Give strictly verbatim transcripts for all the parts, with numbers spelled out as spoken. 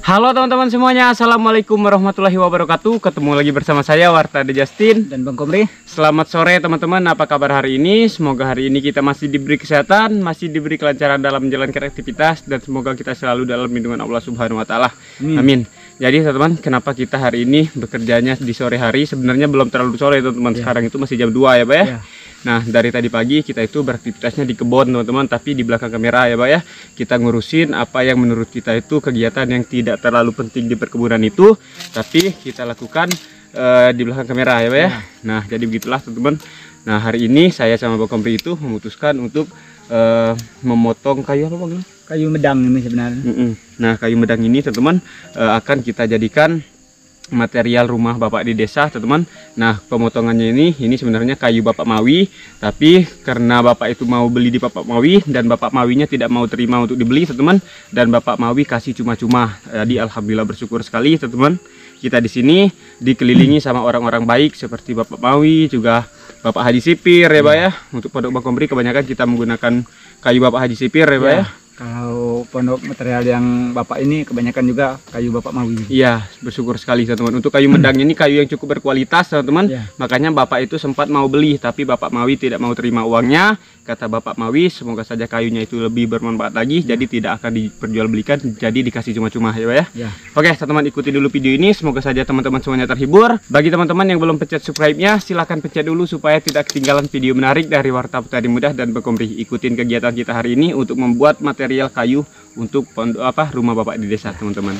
Halo teman-teman semuanya, assalamualaikum warahmatullahi wabarakatuh. Ketemu lagi bersama saya Wartade Justin dan Bang Komri. Selamat sore teman-teman, apa kabar hari ini? Semoga hari ini kita masih diberi kesehatan, masih diberi kelancaran dalam menjalankan aktivitas, dan semoga kita selalu dalam lindungan Allah Subhanahu Wa Taala. Amin. Amin. Jadi teman-teman, kenapa kita hari ini bekerjanya di sore hari? Sebenarnya belum terlalu sore teman-teman, ya. Sekarang itu masih jam dua ya Pak ya, ya. Nah dari tadi pagi kita itu beraktivitasnya di kebun teman-teman, tapi di belakang kamera ya Pak ya. Kita ngurusin apa yang menurut kita itu kegiatan yang tidak terlalu penting di perkebunan itu, tapi kita lakukan uh, di belakang kamera ya Pak ya. Ya. Nah jadi begitulah teman-teman. Nah hari ini saya sama Bang Kompri itu memutuskan untuk uh, memotong kayu apa Bang? Kayu medang ini sebenarnya. Mm -mm. Nah kayu medang ini teman-teman uh, akan kita jadikan material rumah Bapak di desa teman-teman. Nah pemotongannya ini ini sebenarnya kayu Bapak Mawi, tapi karena Bapak itu mau beli di Bapak Mawi dan Bapak Mawinya tidak mau terima untuk dibeli teman-teman, dan Bapak Mawi kasih cuma-cuma. Jadi alhamdulillah bersyukur sekali teman-teman, kita di sini dikelilingi sama orang-orang baik seperti Bapak Mawi, juga Bapak Haji Sipir ya Pak ya. Untuk pondok Bang Kompri kebanyakan kita menggunakan kayu Bapak Haji Sipir ya Pak ya. Kalau pondok material yang Bapak ini kebanyakan juga kayu Bapak Mawi. Iya, bersyukur sekali teman-teman. Untuk kayu medang ini kayu yang cukup berkualitas teman-teman. Ya. Makanya Bapak itu sempat mau beli, tapi Bapak Mawi tidak mau terima uangnya. Kata Bapak Mawi, semoga saja kayunya itu lebih bermanfaat lagi, ya. Jadi tidak akan diperjualbelikan, jadi dikasih cuma-cuma ya Pak ya. Ya. Oke teman-teman, ikuti dulu video ini. Semoga saja teman-teman semuanya terhibur. Bagi teman-teman yang belum pencet subscribe-nya, silahkan pencet dulu supaya tidak ketinggalan video menarik dari Warta Petani Muda dan Bang Kompri. Ikutin kegiatan kita hari ini untuk membuat material kayu untuk pondok apa rumah Bapak di desa teman-teman.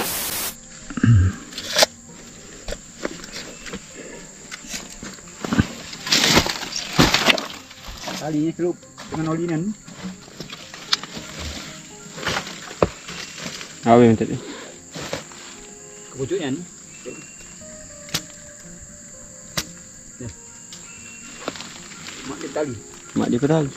Talinya kelup dengan olinan. Awe minta deh. Kepucuknya nih. Ya. Mak di tali. Mak di tali.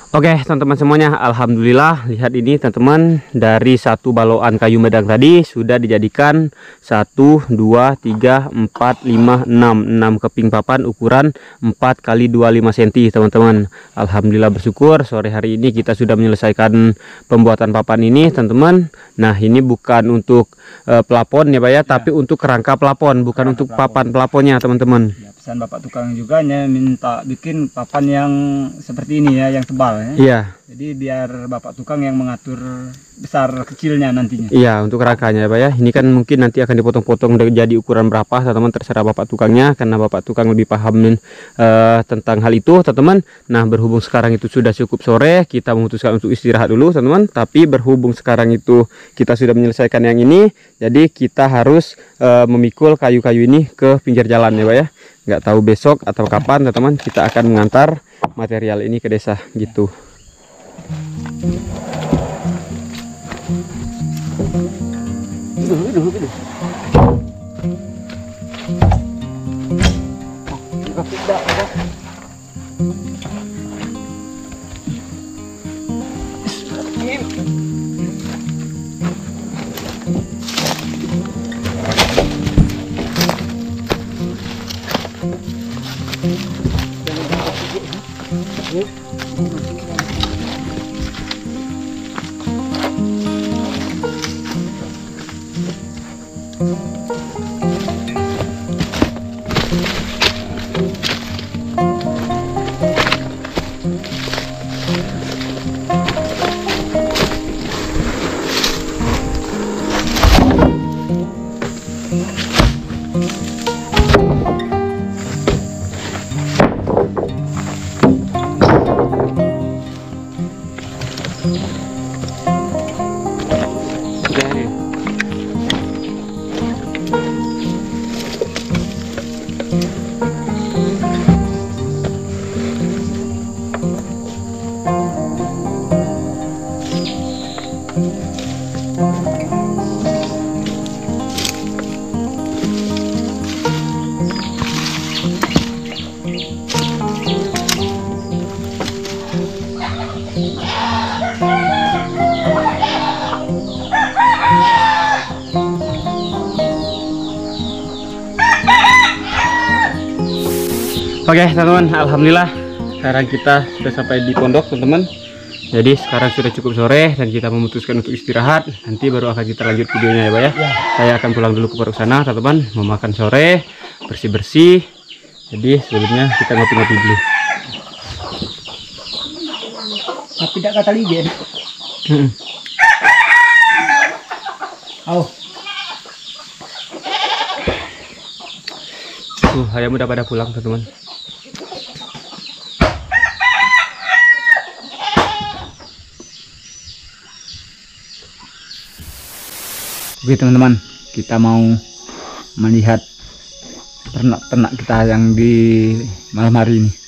Oke teman-teman semuanya, alhamdulillah lihat ini teman-teman, dari satu baloan kayu medang tadi sudah dijadikan satu, dua, tiga, empat, lima, enam enam keping papan ukuran empat kali dua puluh lima sentimeter teman-teman. Alhamdulillah bersyukur sore hari ini kita sudah menyelesaikan pembuatan papan ini teman-teman. Nah ini bukan untuk uh, pelapon ya Pak ya, ya, tapi untuk kerangka pelapon, bukan kerangka untuk pelapon. Papan pelaponnya teman-teman. Ya, pesan Bapak tukang juga minta bikin papan yang seperti ini ya, yang tebal ya. Iya. Jadi biar Bapak tukang yang mengatur besar kecilnya nantinya. Iya, untuk rangkanya ya Pak ya. Ini kan mungkin nanti akan dipotong-potong jadi ukuran berapa teman-teman, terserah Bapak tukangnya, karena Bapak tukang lebih paham uh, tentang hal itu teman-teman. Nah berhubung sekarang itu sudah cukup sore, kita memutuskan untuk istirahat dulu teman-teman. Tapi berhubung sekarang itu kita sudah menyelesaikan yang ini, jadi kita harus uh, memikul kayu-kayu ini ke pinggir jalan ya Pak ya. Nggak tahu besok atau kapan teman-teman kita akan mengantar material ini ke desa gitu. Oke teman-teman, alhamdulillah sekarang kita sudah sampai di pondok teman-teman. Jadi sekarang sudah cukup sore dan kita memutuskan untuk istirahat. Nanti baru akan kita lanjut videonya ya Pak ya. Ya. Saya akan pulang dulu ke pondok sana teman-teman, mau makan sore, bersih-bersih. Jadi sebelumnya kita ngopi-ngopi dulu. Tapi tidak kata ligen. Hmm. Oh. Tuh, ayam udah pada pulang teman-teman. Oke teman-teman, kita mau melihat ternak-ternak kita yang di malam hari ini.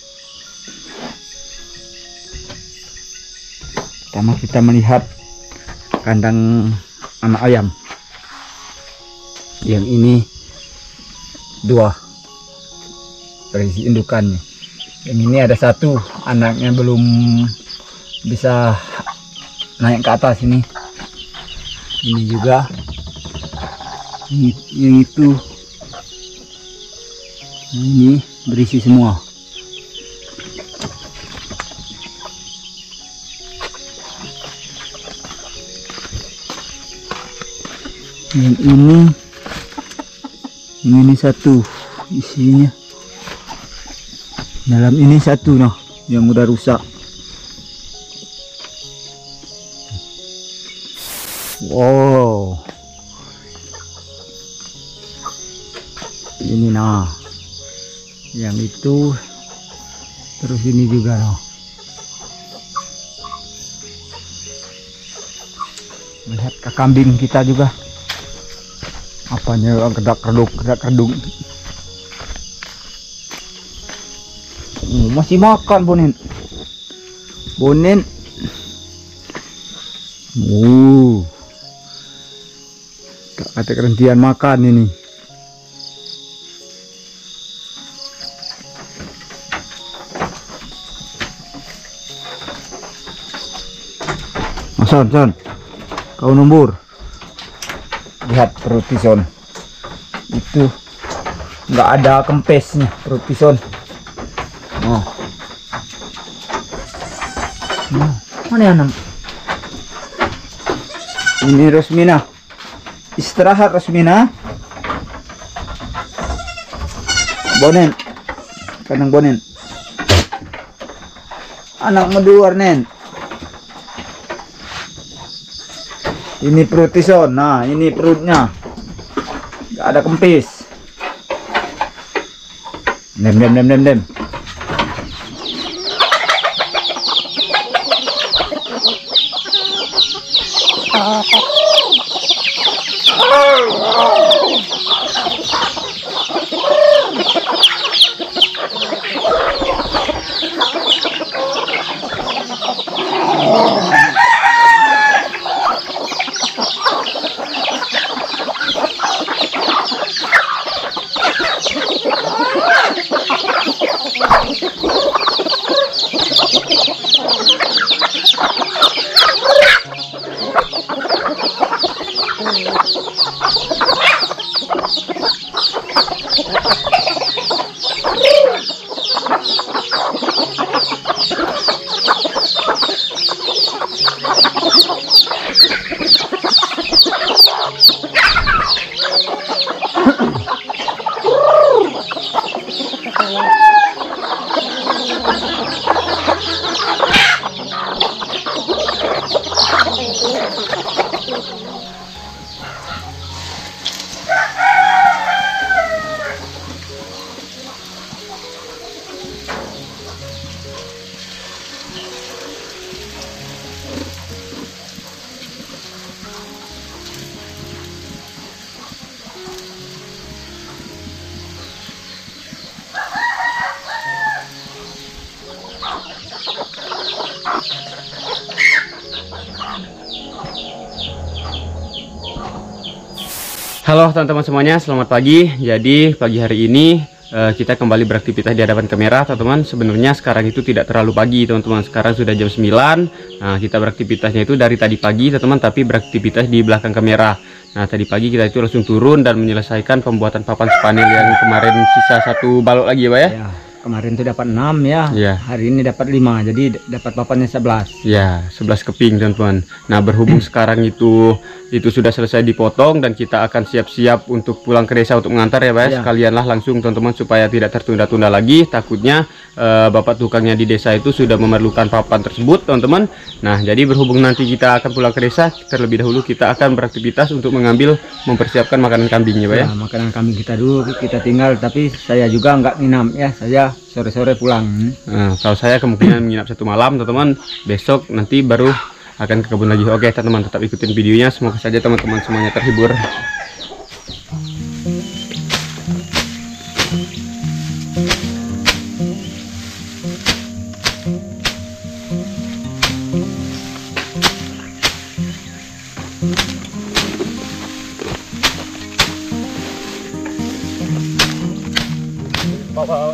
Pertama kita melihat kandang anak ayam. Yang ini dua berisi indukannya. Yang ini ada satu anaknya belum bisa naik ke atas ini. Ini juga. Ini, yang itu. Nah, ini berisi semua. Yang ini, yang ini satu isinya. Dalam ini satu noh yang udah rusak. Wow. Ini nah. Yang itu terus ini juga noh. Melihat ke kambing kita juga. Apanya kedak-keduk, kedak-keduk. Oh, masih makan Bonin. Bonin. Uh. Tak kata kerentian makan ini. Son, son. Kau numbur. Lihat perut Tison. Itu nggak ada kempesnya perut Tison. Oh. Nah, mana ya, Nam? Ini Rosmina. Istirahat Rosmina. Bonen. Kanang bonen. Anak meduar nen. Ini perut Tison. Nah, ini perutnya. Gak ada kempis. Dem dem dem dem dem. Halo teman-teman semuanya, selamat pagi. Jadi pagi hari ini uh, kita kembali beraktivitas di hadapan kamera, teman-teman. Sebenarnya sekarang itu tidak terlalu pagi, teman-teman. Sekarang sudah jam sembilan. Nah, kita beraktivitasnya itu dari tadi pagi, teman-teman, tapi beraktivitas di belakang kamera. Nah, tadi pagi kita itu langsung turun dan menyelesaikan pembuatan papan spanil yang kemarin sisa satu balok lagi ya, Pak ya? Ya, kemarin itu dapat enam ya. Ya. Hari ini dapat lima, jadi dapat papannya sebelas. Ya, sebelas keping, teman-teman. Nah, berhubung sekarang itu itu sudah selesai dipotong dan kita akan siap-siap untuk pulang ke desa untuk mengantar ya, Pak. Ya. Sekalianlah langsung, teman-teman, supaya tidak tertunda-tunda lagi. Takutnya eh, Bapak tukangnya di desa itu sudah memerlukan papan tersebut, teman-teman. Nah, jadi berhubung nanti kita akan pulang ke desa, terlebih dahulu kita akan beraktivitas untuk mengambil mempersiapkan makanan kambingnya, Pak ya. Ya, makanan kambing kita dulu kita tinggal, tapi saya juga nggak nginam ya, saya sore-sore pulang. Nah, kalau saya kemungkinan menginap satu malam, teman-teman. Besok nanti baru akan ke kebun lagi. Oke, teman-teman, tetap ikutin videonya. Semoga saja teman-teman semuanya terhibur. Bawa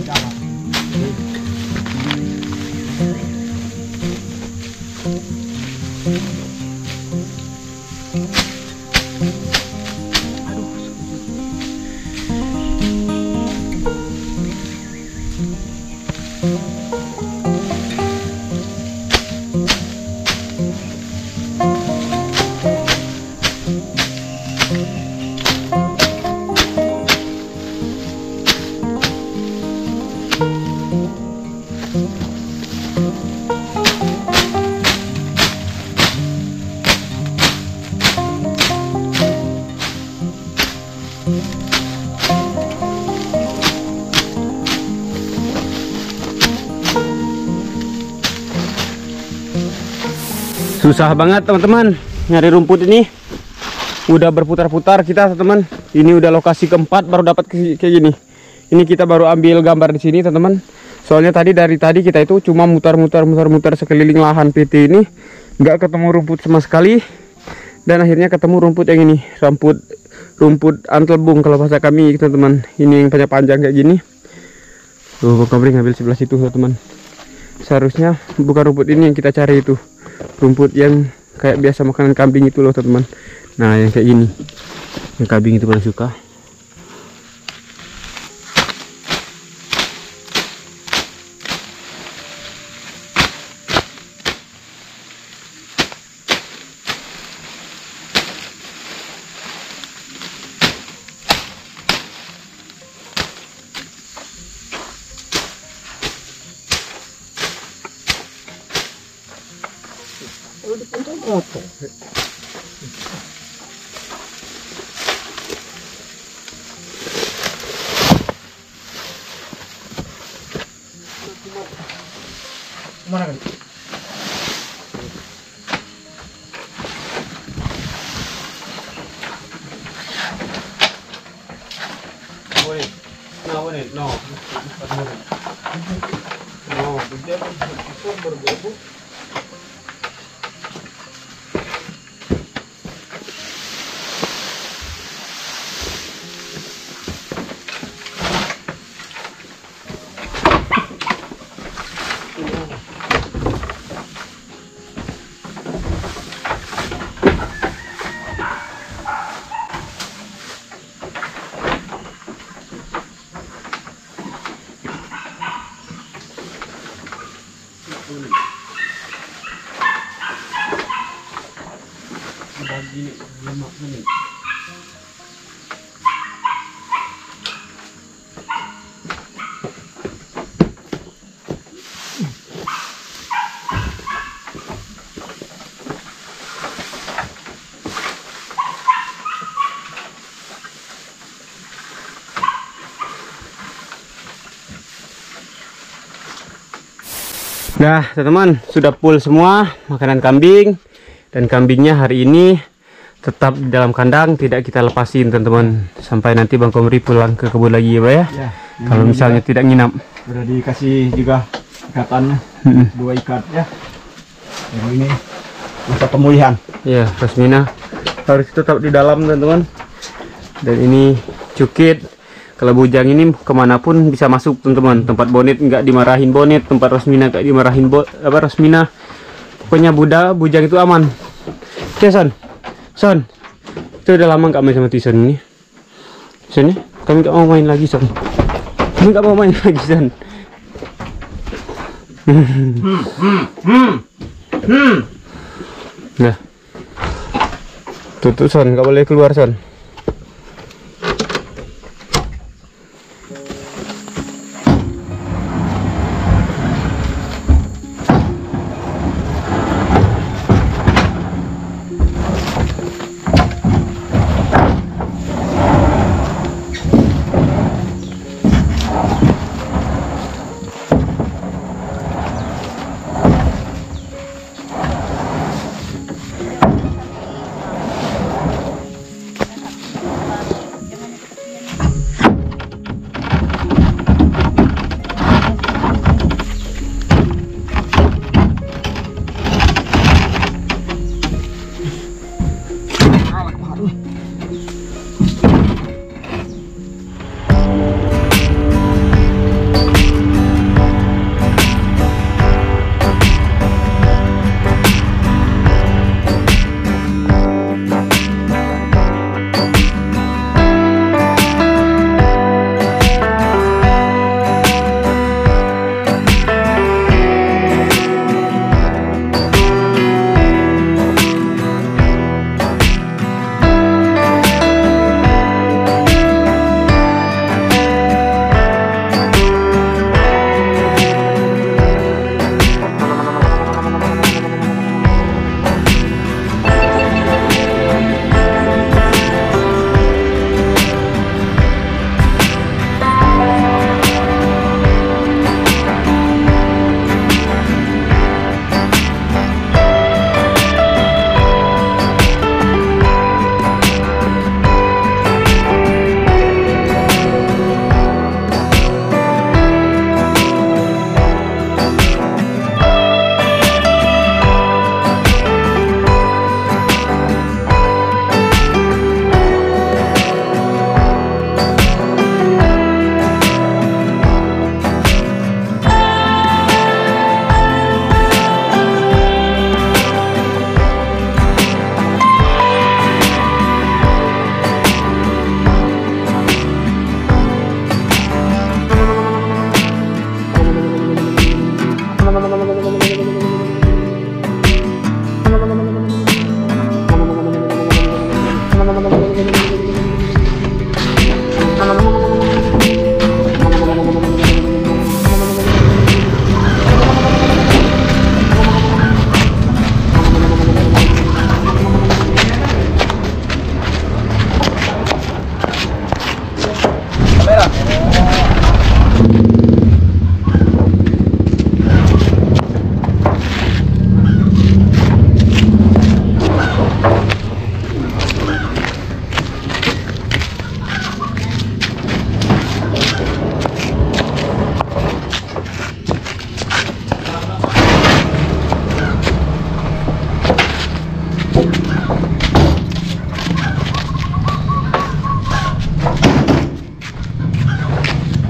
Susah banget, teman-teman, nyari rumput ini. Udah berputar-putar kita, teman-teman. Ini udah lokasi keempat baru dapat kayak gini. Ini kita baru ambil gambar di sini, teman-teman. Soalnya tadi dari tadi kita itu cuma mutar-mutar mutar-mutar sekeliling lahan P T ini, nggak ketemu rumput sama sekali. Dan akhirnya ketemu rumput yang ini, rumput rumput antelbung kalau bahasa kami, teman-teman. Ini yang panjang-panjang kayak gini. Tuh, Bang Kobri ngambil sebelah situ, teman-teman. Seharusnya bukan rumput ini yang kita cari, itu rumput yang kayak biasa makanan kambing itu loh teman-teman. Nah yang kayak gini, yang kambing itu paling suka. Mana kan? Boleh. No, boleh. No. No, dia itu berbau. Bagi lima menit. Nah teman-teman, sudah full semua makanan kambing, dan kambingnya hari ini tetap di dalam kandang, tidak kita lepasin teman-teman sampai nanti Bang Komri pulang ke kebun lagi ya Pak ya, Ya, kalau misalnya tidak nginap. Sudah dikasih juga ikatannya, Hmm. dua ikat ya. Yang ini masa pemulihan. Ya, Rosmina harus tetap di dalam teman-teman. Dan ini cukit. Kalau bujang ini kemanapun bisa masuk teman-teman. Tempat Bonet nggak dimarahin Bonet, tempat Rosmina nggak dimarahin bo apa Rosmina. Pokoknya Buddha bujang itu aman. Oke Son, Son, itu udah lama nggak main sama Tison ini. Son ya, kami nggak mau main lagi Son. Kami nggak mau main lagi Son. Hmm, hmm, hmm, hmm. Nah, tutup Son, nggak boleh keluar Son.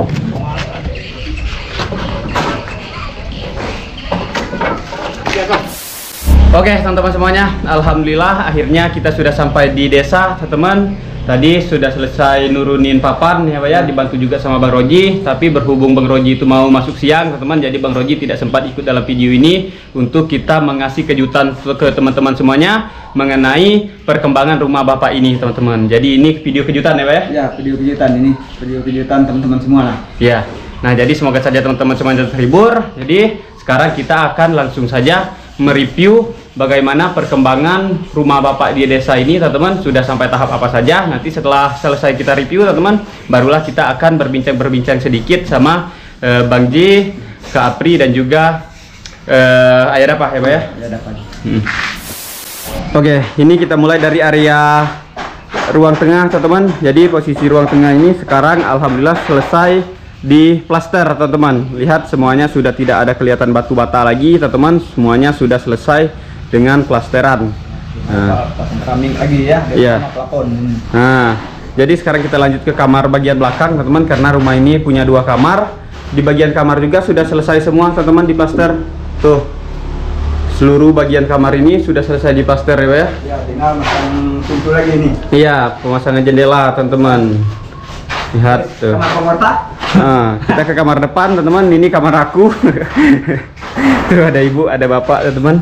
Oke teman-teman semuanya, alhamdulillah akhirnya kita sudah sampai di desa teman-teman. Tadi sudah selesai nurunin papan ya Pak ya, dibantu juga sama Bang Roji. Tapi berhubung Bang Roji itu mau masuk siang teman-teman, jadi Bang Roji tidak sempat ikut dalam video ini untuk kita mengasih kejutan ke teman-teman semuanya mengenai perkembangan rumah Bapak ini teman-teman. Jadi ini video kejutan ya Pak ya? Ya, video kejutan ini, video kejutan teman-teman semua lah. Ya, nah jadi semoga saja teman-teman semuanya terhibur. Jadi sekarang kita akan langsung saja mereview bagaimana perkembangan rumah Bapak di desa ini teman-teman, sudah sampai tahap apa saja. Nanti setelah selesai kita review teman-teman, barulah kita akan berbincang-berbincang sedikit sama uh, Bang Ji, Kak Apri dan juga uh, Ayah Dapa ya Pak ya? Ya, dapat. Hmm. Oke, ini kita mulai dari area ruang tengah teman-teman. Jadi posisi ruang tengah ini sekarang alhamdulillah selesai di plaster teman-teman. Lihat semuanya sudah tidak ada kelihatan batu bata lagi teman-teman, semuanya sudah selesai dengan plasteran. Nah, pasang keramik lagi ya, iya. Plafon. Nah, jadi sekarang kita lanjut ke kamar bagian belakang teman-teman, karena rumah ini punya dua kamar. Di bagian kamar juga sudah selesai semua teman-teman di plaster. Tuh, seluruh bagian kamar ini sudah selesai di plaster ya Pak ya? Ya, tinggal masang pintu lagi nih. Iya, pemasangan jendela teman-teman. Lihat tuh. Kamar pemerta. Nah, kita ke kamar depan teman-teman. Ini kamar aku. Tuh ada ibu, ada bapak teman-teman.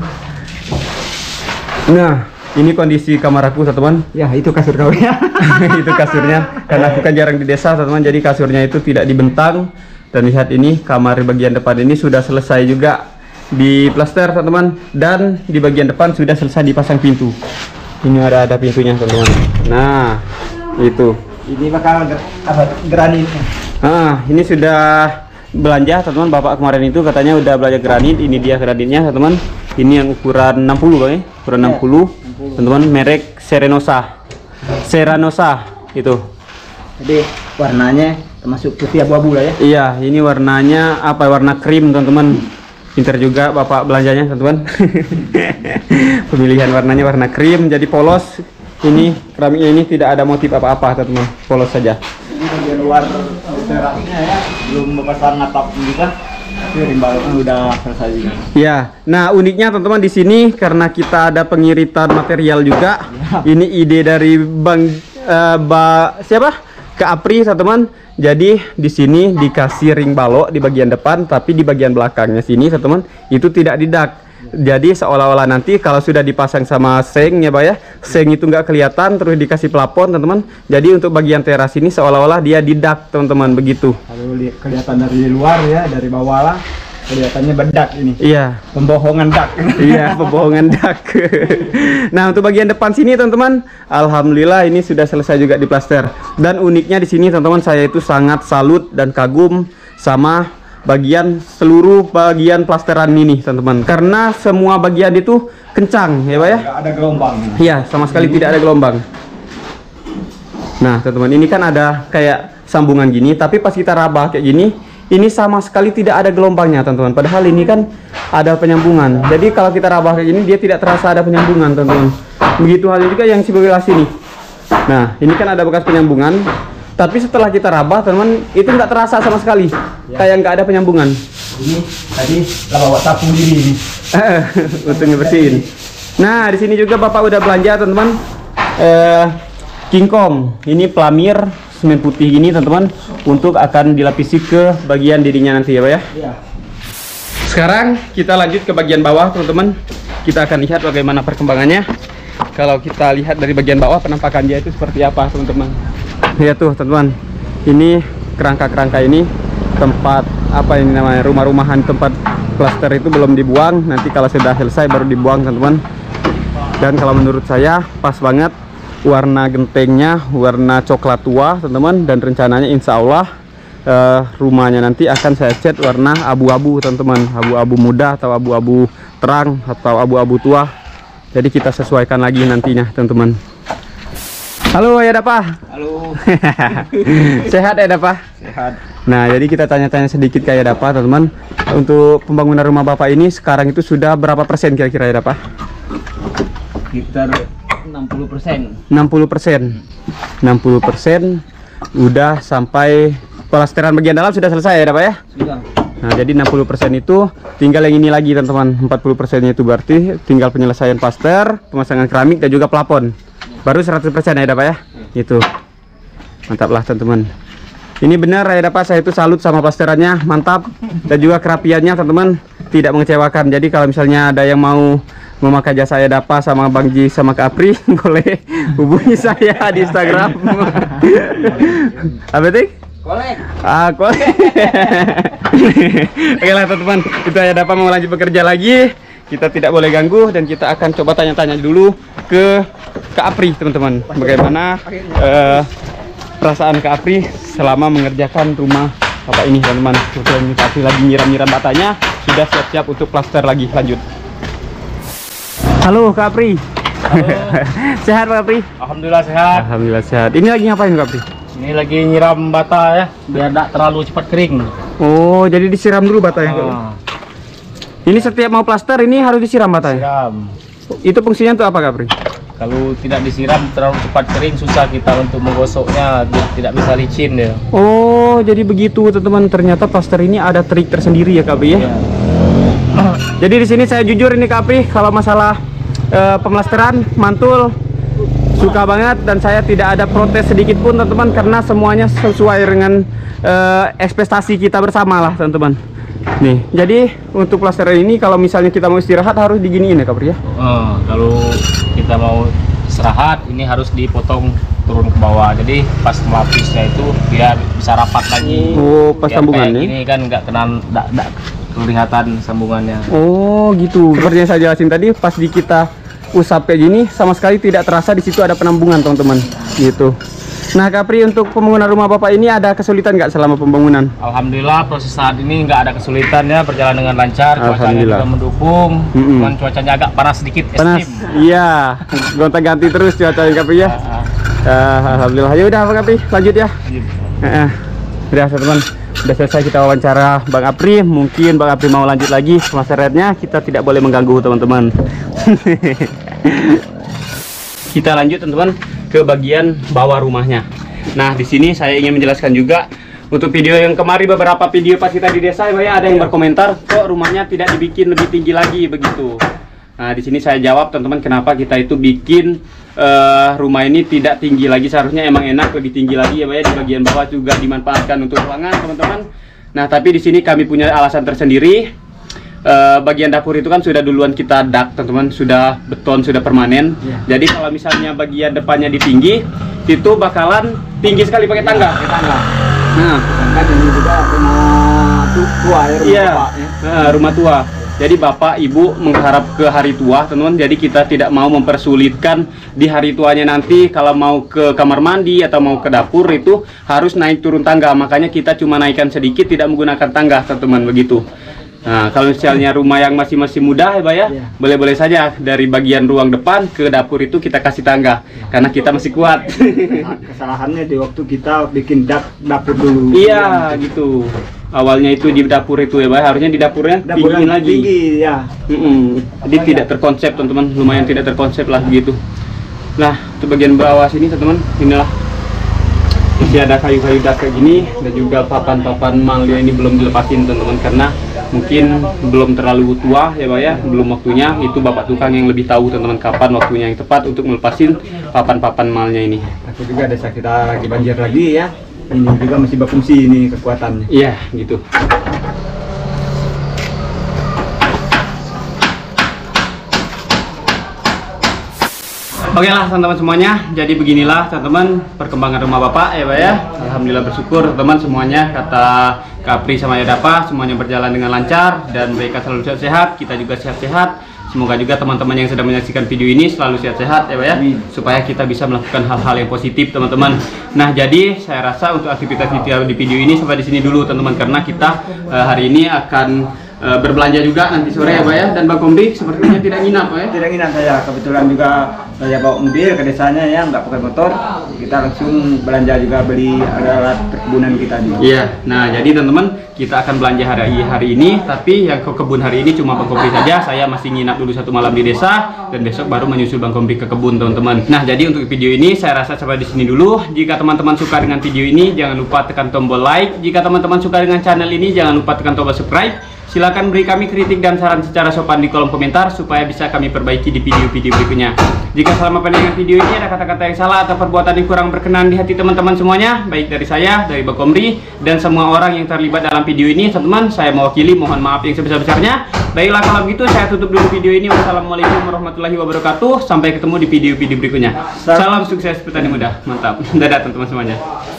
Nah, ini kondisi kamar aku teman-teman. Ya, itu kasur kau ya. Itu kasurnya. Karena aku kan jarang di desa teman-teman, jadi kasurnya itu tidak dibentang. Dan lihat ini kamar bagian depan ini sudah selesai juga di plaster teman-teman. Dan di bagian depan sudah selesai dipasang pintu. Ini ada ada pintunya teman-teman. Nah, itu. Ini bakal ger apa granit. Ah, ini sudah belanja teman-teman. Bapak kemarin itu katanya udah belanja granit. Ini dia granitnya teman-teman. Ini yang ukuran enam puluh Bang ya. Ukuran enam puluh. Teman-teman, merek Serenosa. Seranosa itu. Jadi warnanya termasuk putih abu-abu lah ya. Iya, ini warnanya apa? Warna krim teman-teman. Pinter juga Bapak belanjanya teman-teman. Pemilihan warnanya warna krim, jadi polos. Ini keramiknya ini tidak ada motif apa-apa teman-teman, polos saja. Ini bagian luar terasnya ya, belum berpasang atap juga. Tapi rimbalnya udah selesai juga. Ya, nah uniknya teman-teman di sini karena kita ada pengiritan material juga. Ya. Ini ide dari Bang uh, ba, siapa? Kak Apri teman-teman. Jadi di sini dikasih ring balok di bagian depan, tapi di bagian belakangnya sini teman-teman itu tidak didak. Jadi seolah-olah nanti kalau sudah dipasang sama seng ya Pak ya, seng itu nggak kelihatan, terus dikasih plafon teman-teman. Jadi untuk bagian teras ini seolah-olah dia didak teman-teman, begitu. Kalau kelihatan dari luar ya, dari bawah lah kelihatannya bedak ini. Iya. Pembohongan dak. Iya, pembohongan dak. Nah untuk bagian depan sini teman-teman, alhamdulillah ini sudah selesai juga di plaster. Dan uniknya di sini teman-teman, saya itu sangat salut dan kagum sama bagian seluruh bagian plasteran ini teman-teman, karena semua bagian itu kencang ya Pak ya. Nggak ada gelombang. Iya, sama sekali tidak ada gelombang. Nah teman-teman, ini kan ada kayak sambungan gini, tapi pas kita rabah kayak gini, ini sama sekali tidak ada gelombangnya teman-teman. Padahal ini kan ada penyambungan. Jadi kalau kita rabah kayak gini, dia tidak terasa ada penyambungan teman-teman. Begitu halnya juga yang sebelah sini. Nah ini kan ada bekas penyambungan. Tapi setelah kita rabah teman-teman, itu nggak terasa sama sekali, ya. Kayak nggak ada penyambungan. Ini tadi lah bawa sapu ini. Untuk ngebersihin. Nah di sini juga Bapak udah belanja teman-teman. Eh, King Kong. Ini pelamir semen putih gini teman-teman, untuk akan dilapisi ke bagian dindingnya nanti ya Pak ya. Ya. Sekarang kita lanjut ke bagian bawah teman-teman. Kita akan lihat bagaimana perkembangannya. Kalau kita lihat dari bagian bawah, penampakan dia itu seperti apa teman-teman. Ya tuh teman-teman, ini kerangka-kerangka ini tempat apa ini namanya, rumah-rumahan tempat klaster itu belum dibuang. Nanti kalau sudah selesai baru dibuang teman-teman. Dan kalau menurut saya pas banget, warna gentengnya warna coklat tua teman-teman. Dan rencananya insya Allah uh, rumahnya nanti akan saya cat warna abu-abu teman-teman, abu-abu muda atau abu-abu terang atau abu-abu tua. Jadi kita sesuaikan lagi nantinya teman-teman. Halo ya Dapa. Halo. Sehat ya Dapa? Sehat. Nah jadi kita tanya-tanya sedikit kayak Dapa teman-teman. Untuk pembangunan rumah Bapak ini sekarang itu sudah berapa persen kira-kira ya Dapa? Sekitar enam puluh persen. enam puluh persen. enam puluh persen udah sampai Pelasteran bagian dalam sudah selesai ya Pak ya? Sudah. Nah, jadi enam puluh persen itu tinggal yang ini lagi teman-teman. empat puluh persen-nya itu berarti tinggal penyelesaian plaster, pemasangan keramik dan juga plafon. Baru seratus persen ya Pak ya? Itu. Mantap lah teman-teman. Ini benar ya Pak, saya itu salut sama plasterannya, mantap. Dan juga kerapiannya teman-teman tidak mengecewakan. Jadi kalau misalnya ada yang mau memakai jasa Edapa sama Bang Ji sama Kak Apri, boleh hubungi saya di Instagram. Apa sih? Kolek. Ah, kolek. Oke lah teman-teman, kita Edapa mau lanjut bekerja lagi. Kita tidak boleh ganggu dan kita akan coba tanya-tanya dulu ke Kak Apri teman-teman. Bagaimana uh, perasaan Kak Apri selama mengerjakan rumah Bapak ini teman-teman. Kebetulan Kak Apri lagi nyiram-nyiram batanya, sudah siap-siap untuk plaster lagi. Lanjut. Halo Kak Apri. Sehat Kak Apri? Alhamdulillah sehat. Alhamdulillah sehat. Ini lagi ngapain Kak Apri? Ini lagi nyiram bata ya, biar tidak terlalu cepat kering. Oh, jadi disiram dulu batanya. Ah. Ini setiap mau plaster ini harus disiram batanya? Siram. Itu fungsinya untuk apa Kak Apri? Kalau tidak disiram terlalu cepat kering, susah kita untuk menggosoknya, tidak bisa licin ya. Oh, jadi begitu teman-teman. Ternyata plaster ini ada trik tersendiri ya Kak Apri ya. Ya. Jadi di sini saya jujur ini Kak Apri, kalau masalah uh, pemelasteran mantul suka banget dan saya tidak ada protes sedikit pun teman-teman, karena semuanya sesuai dengan uh, ekspektasi kita bersama lah teman-teman. Nih, jadi untuk plasteran ini kalau misalnya kita mau istirahat harus diginiin ya Kak Apri ya. Oh, kalau kita mau istirahat ini harus dipotong turun ke bawah. Jadi pas melapisnya itu biar bisa rapat lagi. Oh, pas Biar sambungannya. kayak gini kan nggak kena nggak nggak kelihatan sambungannya. Oh, gitu. Seperti yang saya jelasin tadi, pas di kita usap kayak gini sama sekali tidak terasa di situ ada penambungan teman-teman. Gitu. Nah Kak Apri, untuk pembangunan rumah Bapak ini ada kesulitan nggak selama pembangunan? Alhamdulillah proses saat ini nggak ada kesulitan ya, berjalan dengan lancar, cuacanya Alhamdulillah. juga mendukung. Mm -mm. Cuman cuacanya agak panas sedikit, Panas? ekstrim. Iya, gonta-ganti terus cuacanya Kak Apri ya. Ah, Uh, Alhamdulillah. Ya udah Kak Apri, lanjut ya. lanjut. Uh, uh. Udah teman-teman, udah selesai kita wawancara Bang Apri. Mungkin Bang Apri mau lanjut lagi pemasarannya, kita tidak boleh mengganggu teman-teman. Kita lanjut teman-teman ke bagian bawah rumahnya. Nah, di sini saya ingin menjelaskan juga untuk video yang kemarin, beberapa video pas kita di desa ya, ada yang berkomentar kok rumahnya tidak dibikin lebih tinggi lagi begitu. Nah, di sini saya jawab teman-teman, kenapa kita itu bikin uh, rumah ini tidak tinggi lagi. Seharusnya emang enak lebih tinggi lagi ya Pak ya, di bagian bawah juga dimanfaatkan untuk ruangan teman-teman. Nah, tapi di sini kami punya alasan tersendiri. Uh, bagian dapur itu kan sudah duluan kita dak teman-teman, sudah beton, sudah permanen. Ya. Jadi kalau misalnya bagian depannya ditinggi, itu bakalan tinggi sekali pakai tangga. Ya, pakai tangga. Nah, Kan ini juga rumah tua ya, rumah iya, bapak, ya. nah, rumah tua. Jadi bapak ibu mengharap ke hari tua teman-teman. Jadi kita tidak mau mempersulitkan di hari tuanya nanti. Kalau mau ke kamar mandi atau mau ke dapur itu harus naik turun tangga. Makanya kita cuma naikkan sedikit, tidak menggunakan tangga teman-teman begitu. Nah, kalau misalnya rumah yang masih masih muda ya Pak ya, boleh-boleh saja dari bagian ruang depan ke dapur itu kita kasih tangga, karena kita masih kuat. Nah, kesalahannya di waktu kita bikin dak dapur dulu. Iya gitu. Awalnya itu di dapur itu ya Pak, harusnya di dapurnya Dapur tinggiin yang lagi. tinggi ya. Mm-mm. Jadi Oh, tidak ya. terkonsep teman-teman, lumayan tidak terkonsep lah begitu. Nah, itu bagian bawah sini teman-teman, inilah masih ada kayu-kayu dak kayak gini, dan juga papan-papan malnya ini belum dilepasin teman-teman, karena mungkin belum terlalu tua ya Pak ya, belum waktunya. Itu bapak tukang yang lebih tahu teman-teman kapan waktunya yang tepat untuk melepasin papan-papan malnya ini. Aku juga desa kita lagi banjir lagi ya. Ini juga masih berfungsi ini kekuatannya. Iya gitu. Oke lah teman-teman semuanya, jadi beginilah teman-teman perkembangan rumah bapak ya Pak ya. Alhamdulillah bersyukur teman-teman semuanya, kata Kak Apri sama Edapa semuanya berjalan dengan lancar dan mereka selalu sehat-sehat, kita juga sehat-sehat. Semoga juga teman-teman yang sedang menyaksikan video ini selalu sehat-sehat ya Pak ya, supaya kita bisa melakukan hal-hal yang positif teman-teman. Nah, jadi saya rasa untuk aktivitas di video ini sampai di sini dulu teman-teman, karena kita uh, hari ini akan uh, berbelanja juga nanti sore ya Pak ya. Dan Bang Komdi sepertinya tidak nginap Pak ya. Tidak nginap saya, kebetulan juga saya bawa mobil ke desanya ya, nggak pakai motor. Kita langsung belanja juga, beli alat perkebunan kita juga. Iya, nah jadi teman-teman kita akan belanja hari hari ini, tapi yang ke kebun hari ini cuma Bang Kopri saja. Saya masih nginap dulu satu malam di desa dan besok baru menyusul Bang Kopri ke kebun, teman-teman. Nah, jadi untuk video ini saya rasa sampai di sini dulu. Jika teman-teman suka dengan video ini, jangan lupa tekan tombol like. Jika teman-teman suka dengan channel ini, jangan lupa tekan tombol subscribe. Silakan beri kami kritik dan saran secara sopan di kolom komentar supaya bisa kami perbaiki di video-video berikutnya. Jika selama pendengaran video ini ada kata-kata yang salah atau perbuatan yang kurang berkenan di hati teman-teman semuanya, baik dari saya, dari Bang Kopri, dan semua orang yang terlibat dalam video ini, teman-teman, saya mewakili mohon maaf yang sebesar-besarnya. Baiklah, kalau begitu saya tutup dulu video ini. Wassalamualaikum warahmatullahi wabarakatuh. Sampai ketemu di video-video berikutnya. Salam sukses petani muda. Mantap. Dadah teman-teman semuanya.